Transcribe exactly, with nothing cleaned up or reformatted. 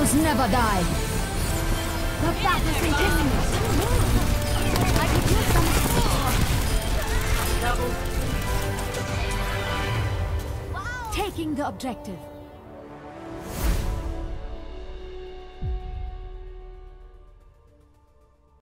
Heroes never die. The battle continues. I could use some support. Taking the objective.